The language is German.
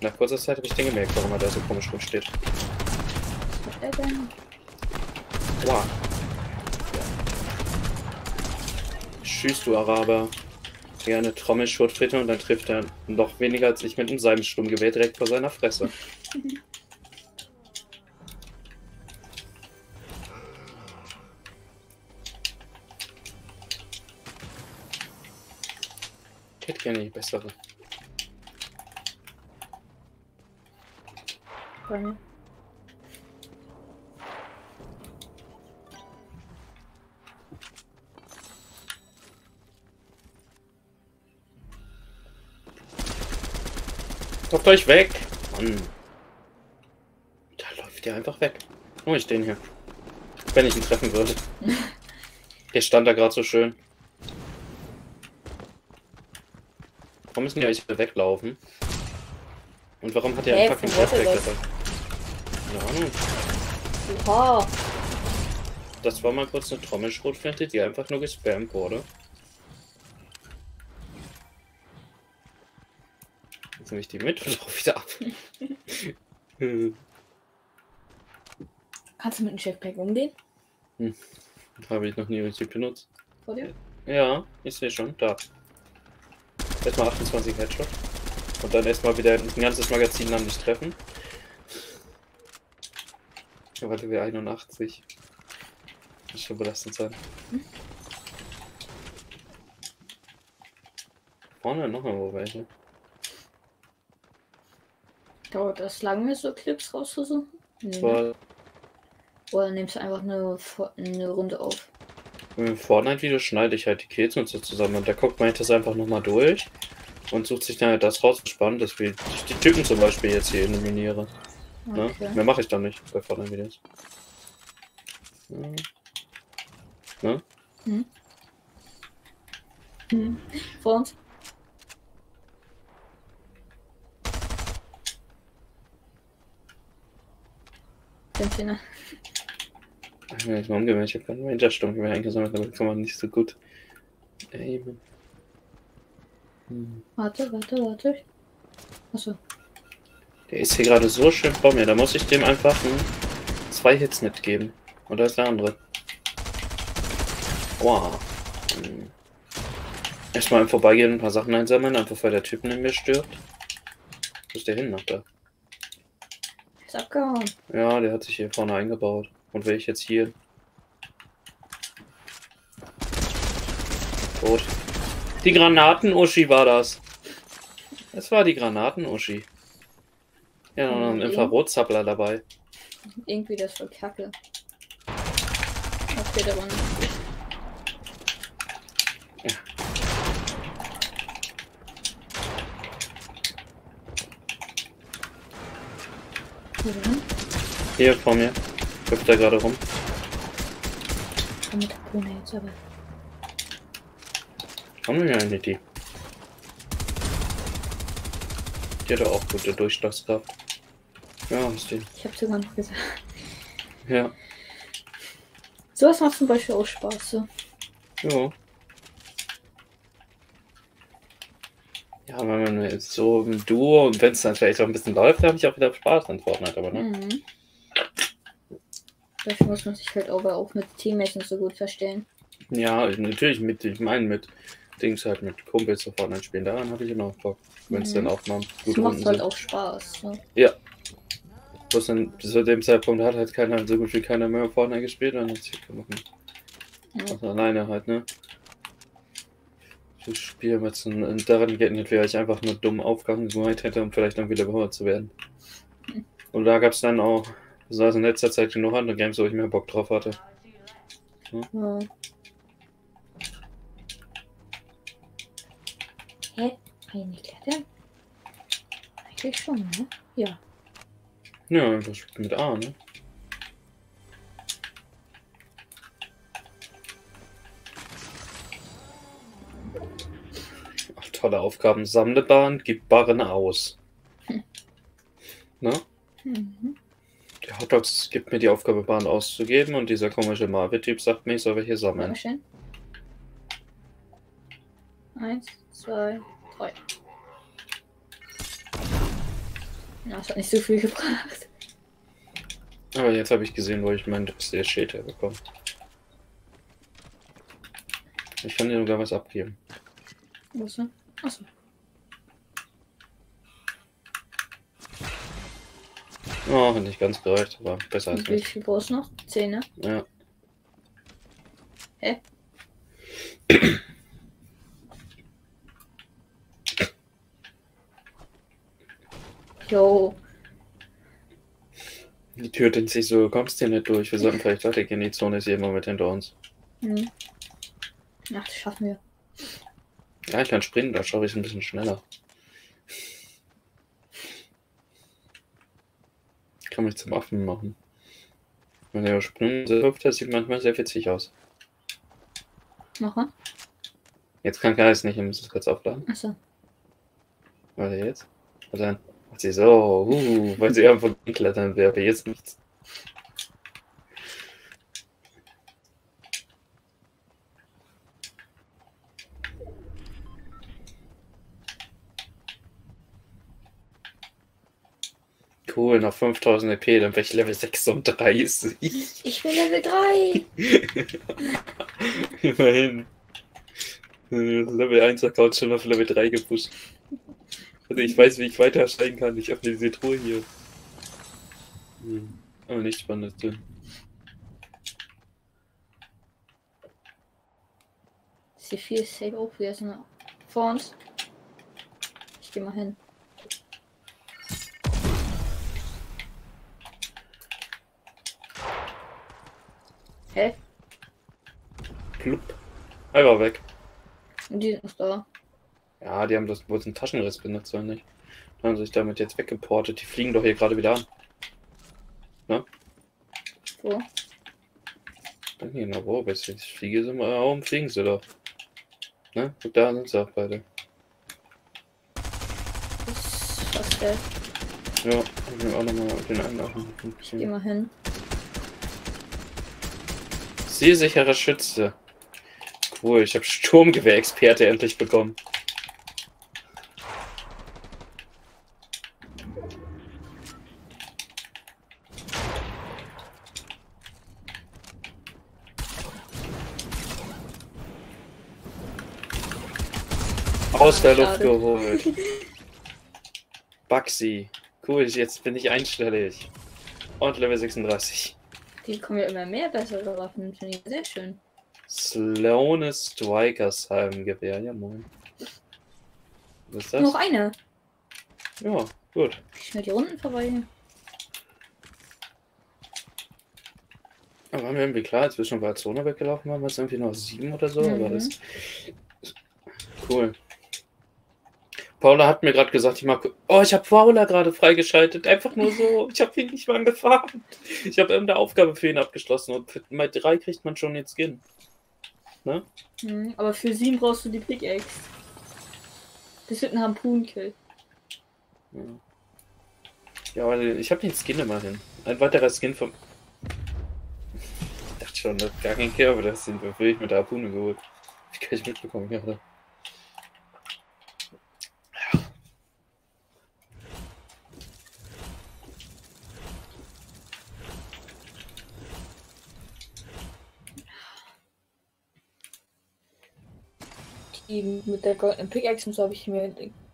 Nach kurzer Zeit habe ich den gemerkt, warum er da so komisch rumsteht. Was hat er denn? Wow. Tschüss, du Araber. Ja, eine Trommelschrotflinte und dann trifft er noch weniger als ich mit einem Sturmgewehr direkt vor seiner Fresse. Ich hätte gerne die bessere. Bei mir. Lauft euch weg! Mann. Da läuft der einfach weg. Nur ich den hier. Wenn ich ihn treffen würde. Der stand da gerade so schön. Warum müssen die eigentlich wieder weglaufen? Und warum hat der einen fucking Jetpack dabei? Keine Ahnung. Oha. Das war mal kurz eine Trommelschrotflinte, die einfach nur gespammt wurde. Jetzt nehme ich die mit und lauf wieder ab. Kannst du mit dem Jetpack umgehen? Habe ich noch nie richtig benutzt. Vor dir? Ja, ich sehe schon. Da. Erstmal 28 Headshot. Und dann erstmal wieder ein ganzes Magazin an dich treffen. Ja, warte, wir 81. Das schon belastend sein. Vorne noch irgendwo welche. Dauert das lange, so Clips rauszusuchen? Nee, ne? Weil Oder nimmst du einfach eine Runde auf? im Fortnite-Video schneide ich halt die Kills und so zusammen. Und da guckt man das einfach nochmal durch. Und sucht sich dann halt das raus, was spannend ist, wie ich die Typen zum Beispiel jetzt hier eliminiere. Okay. Ne? Mehr mache ich dann nicht bei Fortnite-Videos. Ne? Vor uns? Den Finger. Ich will jetzt mal umgehen, ich habe keinen Ranger-Sturmgewehr eingesammelt, damit kann man nicht so gut aimen. Warte. Achso. Der ist hier gerade so schön vor mir, da muss ich dem einfach 2 Hits mitgeben. Und da ist der andere. Wow. Erstmal im Vorbeigehen ein paar Sachen einsammeln, einfach weil der Typ neben mir stirbt. Wo ist der hin noch da? Ist abgehauen. Ja, der hat sich hier vorne eingebaut. Und wäre ich jetzt hier. Tot. Die Granaten-Uschi war das. Es war die Granaten-Uschi. Ja, noch ein Infrarotzappler dabei. Irgendwie das voll kacke. Okay, da war nicht. Ja. Hier vor mir. Hüpft er gerade rum. Mit der Krone jetzt aber. Haben wir ja eine Idee. Die hat auch gute Durchschlagskraft. Ja, ist die. Ich hab's sogar noch gesagt. Ja. Sowas macht zum Beispiel auch Spaß. So. Ja. Ja, wenn man jetzt so im Duo und wenn es dann vielleicht auch ein bisschen läuft, habe ich auch wieder Spaß an Fortnite, aber ne? Mhm. Dafür muss man sich halt aber auch mit Teammates nicht so gut verstehen. Ja, natürlich ich meine mit Dings halt mit Kumpels so Fortnite spielen, daran habe ich immer noch Bock, wenn es dann auch mal Das gute macht Runden halt sind. auch Spaß. So. Ja. Bloß dann, bis zu dem Zeitpunkt hat halt keiner, so gut wie keiner mehr Fortnite gespielt, dann hat sich gemacht. Ja. Also alleine halt, ne? Das Spiel mit so daran geht nicht, wäre ich einfach nur dumm Aufgaben gemacht hätte, um vielleicht dann wieder überholt zu werden. Und da gab es dann auch, besonders in letzter Zeit, genug andere Games, wo ich mehr Bock drauf hatte. Ja. Hä? Kann ich nicht klettern? Eigentlich schon, ne? Ja. Ja, einfach mit A, ne? Ach, tolle Aufgaben. Sammlebaren, gib Barren aus. Ne? Mhm. Der Hotdogs gibt mir die Aufgabe, Barren auszugeben und dieser komische Marvel-Typ sagt mir, ich soll welche sammeln. Dankeschön. 1, 2, 3. Ja, das hat nicht so viel gebracht. Aber jetzt habe ich gesehen, wo ich mein Schild herbekomme. Ich kann dir sogar was abgeben. Wo ist er? Achso. Oh, hat nicht ganz gereicht, aber besser als Und wie nicht. viel brauchst du noch? 10, ne? Ja. Hä? Jo. Die Tür dehnt sich so, du kommst hier nicht durch. Wir sollten vielleicht weitergehen. Die Zone ist hier immer mit hinter uns. Hm. Ach, das schaffen wir. Ja, ich kann springen, da schaue ich ein bisschen schneller. Ich kann mich zum Affen machen. Wenn der springt, das sieht manchmal sehr witzig aus. Nochmal? Jetzt kann Geist nicht, ich muss es kurz aufladen. Achso. Warte jetzt. Und dann macht sie so, weil sie einfach klettern will, aber jetzt nichts. Cool, nach 5000 EP, dann wäre ich Level 36. Ich bin Level 3. Immerhin. Level 1 Account schon auf Level 3 gepusht. Also ich weiß, wie ich weiter steigen kann. Ich öffne diese Truhe hier. Aber nichts Spannendes drin. C4 ist safe auch wieder so vor uns. Ich geh mal hin. Hä? Plupp. Einfach weg. Und die sind noch da. Ja, die haben das wohl einen Taschenriss benutzt, oder nicht? Die haben sich damit jetzt weggeportet. Die fliegen doch hier gerade wieder an. Ne? Wo? Dann hier, na wo, bist du? Ich fliege so mal, warum fliegen sie doch? Ne? Und da sind sie auch beide. Das ist fast dead. Ja, ich nehme auch nochmal den einen auf. Ich geh mal hin. Zielsicherer Schütze. Cool, ich habe Sturmgewehr-Experte endlich bekommen. Aus der Luft geholt. Baxi. Cool, jetzt bin ich einstellig. Und Level 36. Die kommen ja immer mehr bessere Waffen. Finde ich sehr schön. Sloanes Strikers Halbengewehr, ja moin. Was ist das? Noch eine. Ja, gut. Schnell die Runden vorbei. Aber war mir irgendwie klar, als wir schon bei Zone weggelaufen waren, war es irgendwie noch 7 oder so, aber das cool. Paula hat mir gerade gesagt, ich mag. Oh, ich habe Paula gerade freigeschaltet. Einfach nur so. Ich habe ihn nicht mal gefahren. Ich habe irgendeine Aufgabe für ihn abgeschlossen und bei 3 kriegt man schon jetzt Skin. Ne? Aber für 7 brauchst du die Pickaxe. Das wird ein Harpunenkill. Ja. Ja, aber ich habe den Skin immerhin. Ein weiterer Skin vom. Ich dachte schon, das ist gar kein Kill, aber das sind wirklich mit der Harpune geholt. Wie kann ich mitbekommen gerade? Die mit der goldenen Pickaxe, so habe ich mir